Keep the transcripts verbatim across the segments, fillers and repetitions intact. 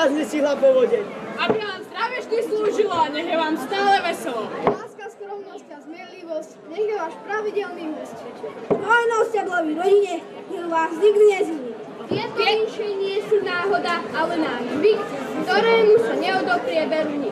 raz nestihla po vode. Aby vám zdravie vždy slúžilo a nech je vám stále veselo. Láska, skromnosť a zmierlivosť, nech je váš pravidelný host. Hojnosť a blaví rodine, nech vás nikdy nezmení. Tieto inšie nie sú náhoda, ale náš zvyk, ktorému sa neodoprie veru nik.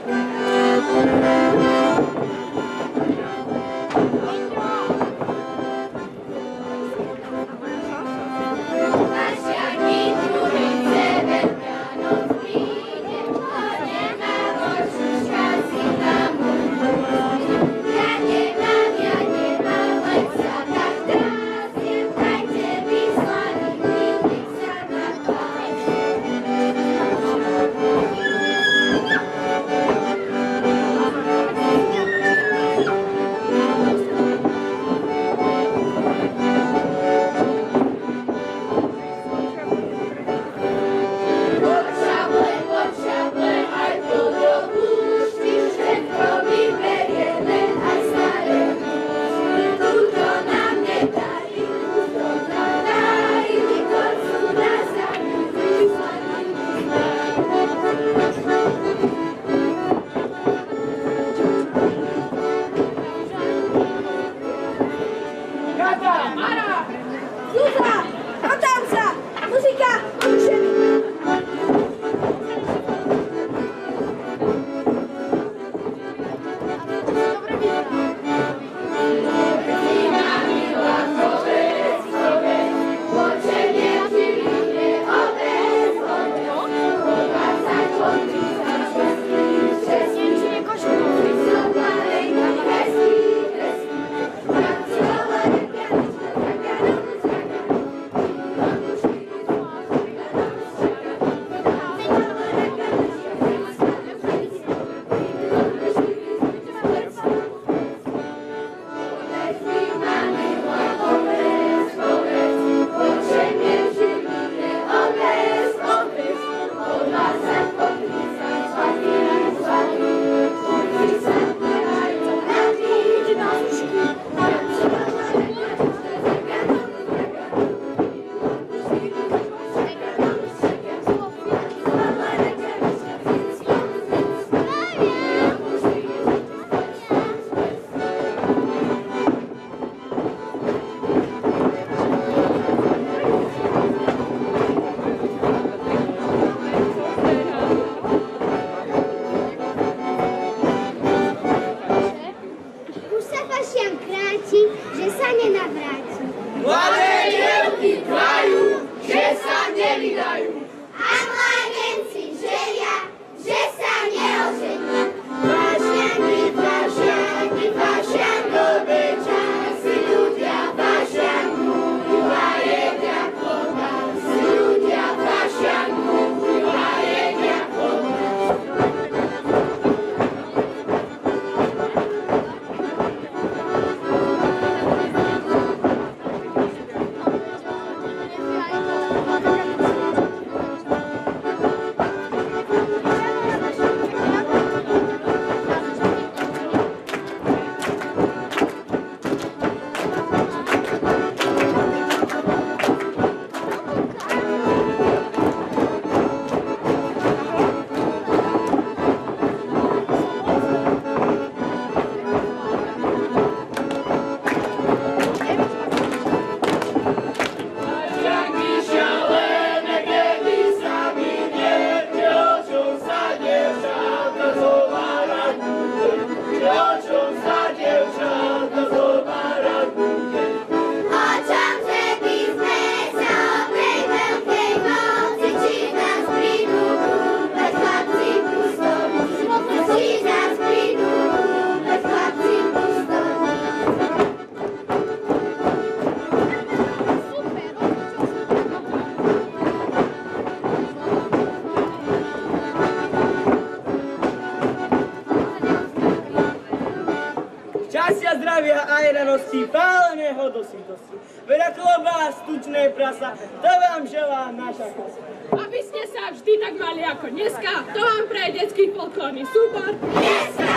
zdravia aj radosti, páleného do sítosti. Veď ako vás, tučné prasa, to vám želá naša kasa. Aby ste sa vždy tak mali ako dneska, to vám praje detský folklórny súbor. Dneska!